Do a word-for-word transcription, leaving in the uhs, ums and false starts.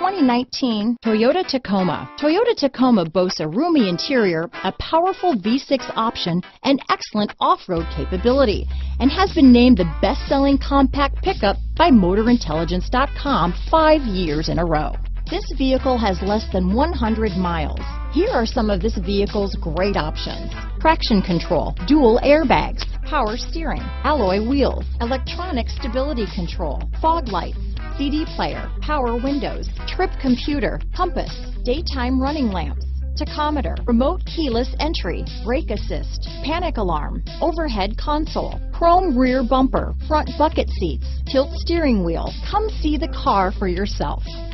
twenty nineteen Toyota Tacoma. Toyota Tacoma boasts a roomy interior, a powerful V six option, and excellent off-road capability, and has been named the best-selling compact pickup by Motor Intelligence dot com five years in a row. This vehicle has less than one hundred miles. Here are some of this vehicle's great options: traction control, dual airbags, power steering, alloy wheels, electronic stability control, fog lights, C D player, power windows, trip computer, compass, daytime running lamps, tachometer, remote keyless entry, brake assist, panic alarm, overhead console, chrome rear bumper, front bucket seats, tilt steering wheel. Come see the car for yourself.